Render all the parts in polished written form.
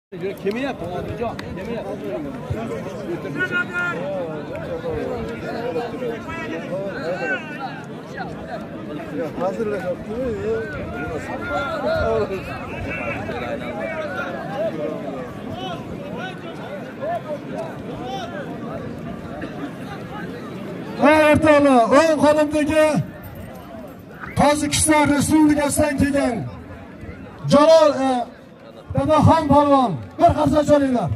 Kemiği yap. Kemiği yap. Hazır ve Ertalı, o'ng qo'limdagi Tojikiston Respublikasidan kelgan Jalol Dadaxon polvon, bir qarsa cholinglar.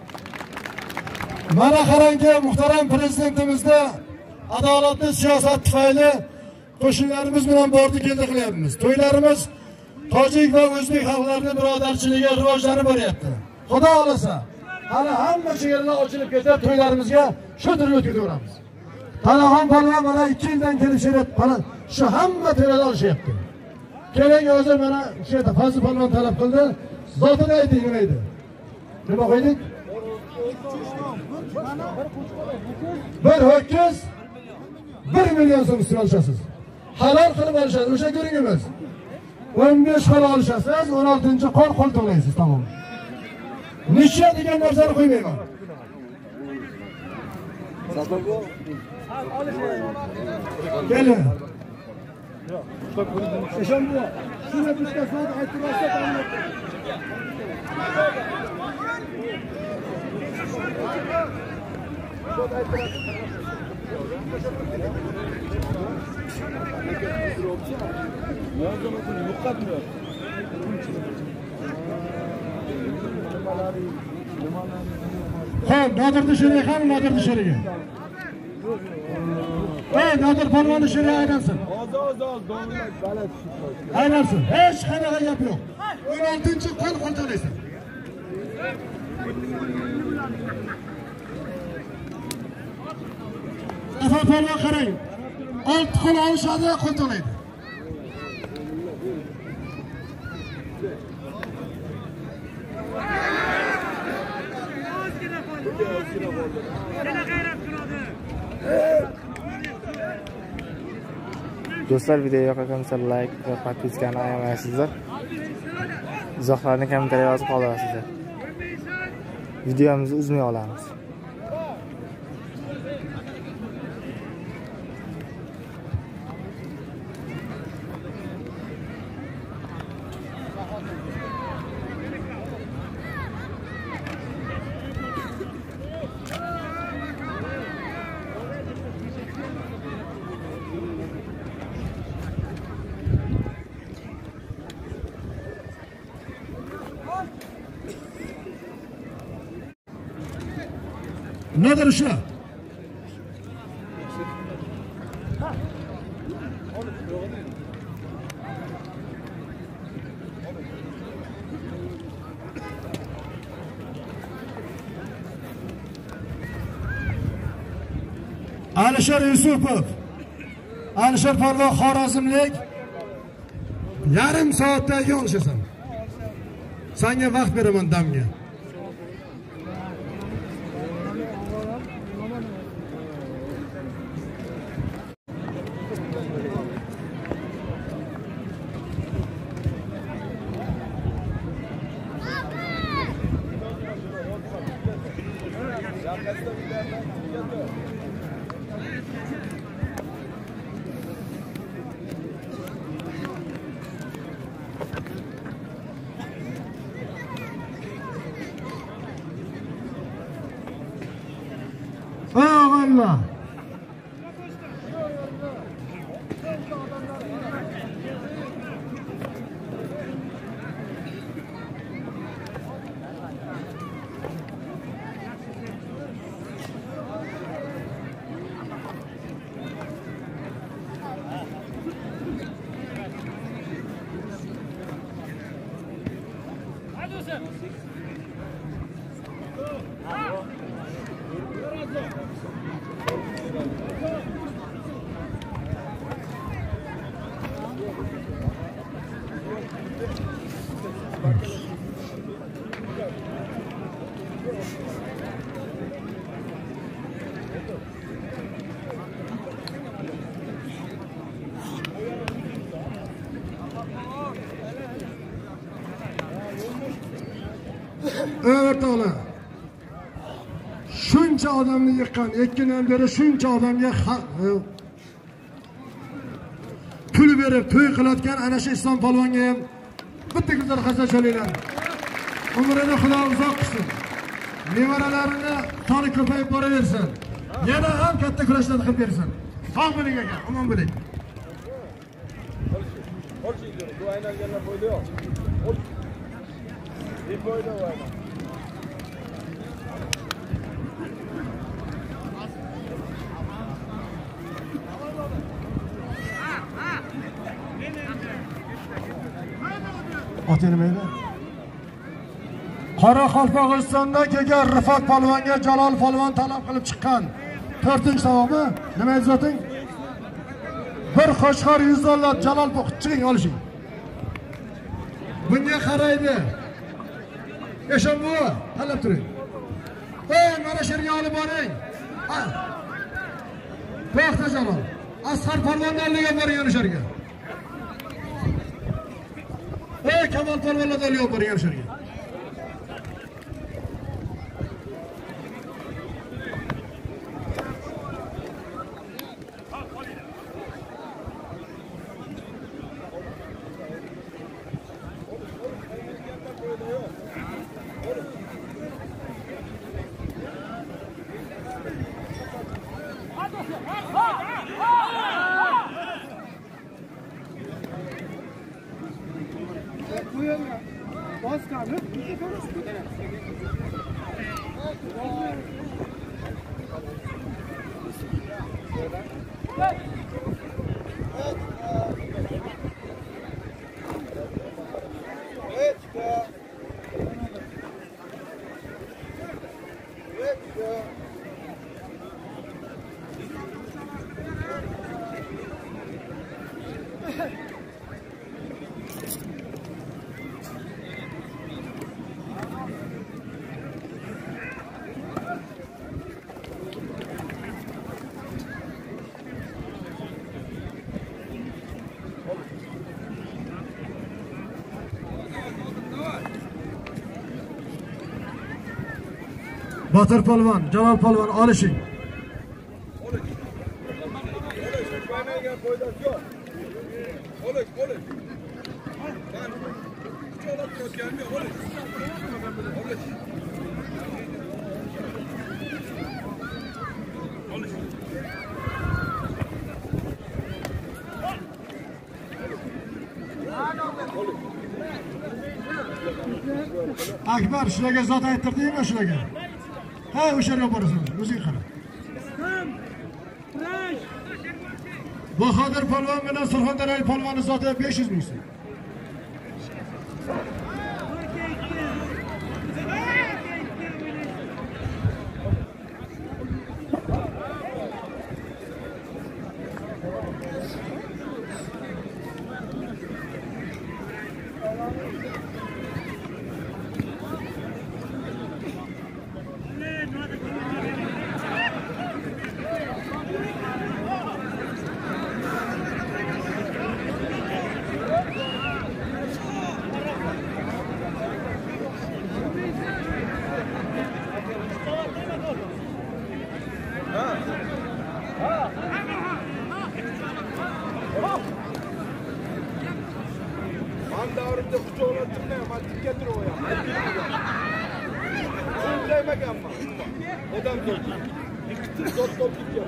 Mana qarangki, muhtaram prezidentimizda adolatli siyosat tufayli qo'shnilarimiz bilan bordi keldi qilyapmiz. To'ylarimiz tojik va o'zbek xalqlarining birodarchiligi, rivojlari bo'lyapti. Xudo xolasa, hali hamma chegaralar ochilib ketib, to'ylarimizga shu turga o'tkazaveramiz. Dadaxon polvon mana 2 yildan kelishib, mana shu hamma to'ylarni olishyapti. Keling hozir mana shu yerda Fazil polvon talab qildi. Zotida ayting nima edi? Nima qo'ydik? Bir ho'kiz 1 million so'm ustun olishasiz. Halol qilib olishasiz. O'sha ko'ringiz. 15 qo'l olishasiz, 16-qo'l qo'l to'laysiz, tamom. Necha degan narsani qo'ymayman. Kelin. Eshon bu. Shuni bitkasini aytib olsa tamom. Xo'p, Nodir dishariga ham Nodir dishariga. Nodir polvonni shariga aylansin. Aylansin. Hech qanaqa gap yo'q. 16-qo'l qo'ltolaysan. Mustafa polvon qarang. 6 qo'l olishadi, qo'ltolaydi. Do'stlar, videoga yoqqan bo'lsa like va podpiskani ayamaysizlar. Izohlarni kommentariyga yozib qoldirasizlar. Videomizni uzmay olamiz. Nodir ushla. Alisher Yusupov. Alisher polvon Xorazmlik. Yarim soatda yo'lishasan. Senga vaqt beraman damga. Allah. O'rtoqlar. Shuncha odamni yiqqan, 2 yildan beri shuncha odamga pul berib to'y qilayotgan ana shu Islom polvonga ham bitta gulzor qasos olinglar. Umrini Xudo uzoq qilsin. Nevaralarini soni ko'payib boraversin. Yana ham katta kurashlar qilib bersin. Sog' bo'ling aka, omon bo'ling. Bu aylanganlar bo'yda yo'q. Bir bo'yda var. Otelmaydi. Qoraqalpog'istondan kelgan Rifat polvonga Jalol polvon talab qilib chiqqan. 4-savobmi? Nima aytsoting? Bir qo'shqor $100 Jalol chiqing olishing. Bunga qaraydi. Eshon buva, talab turing. Mana shu yerga olib boring. To'xta Jalol. Asqar polvondan olib boring o'sha yerga. Kamol polvonlardan olib boring o'sha yerga. Botir polvon, Jalol polvon olishing. Akbar, shularga zot ayttirdingmi shularga? Ha, o'sha yerga borasan, o'zing qara. Bahodir polvon bilan Surxondaryo polvoni zoti 500 ming so'm. Davrımda kucağına tırnaya matip getir o ya. Söyleymek ama. Odam dört. Dört gidiyor.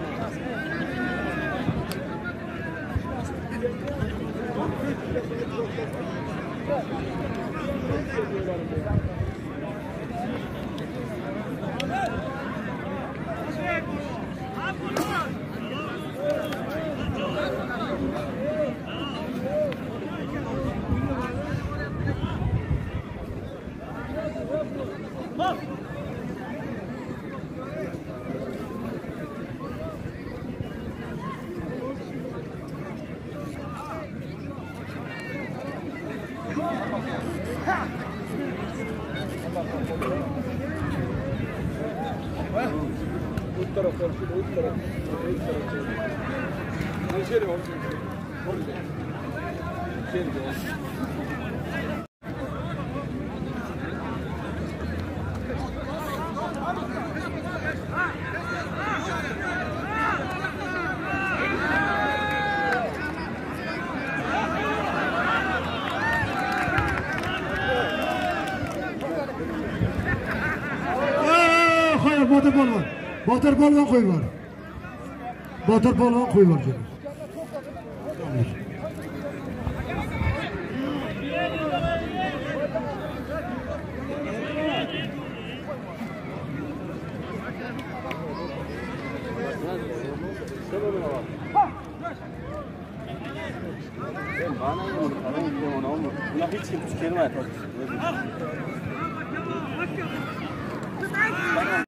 polvon. Botir polvon qo'yib bor. Botir polvon qo'yib bor. Bana yok, buna hiç kimse kelime etmez.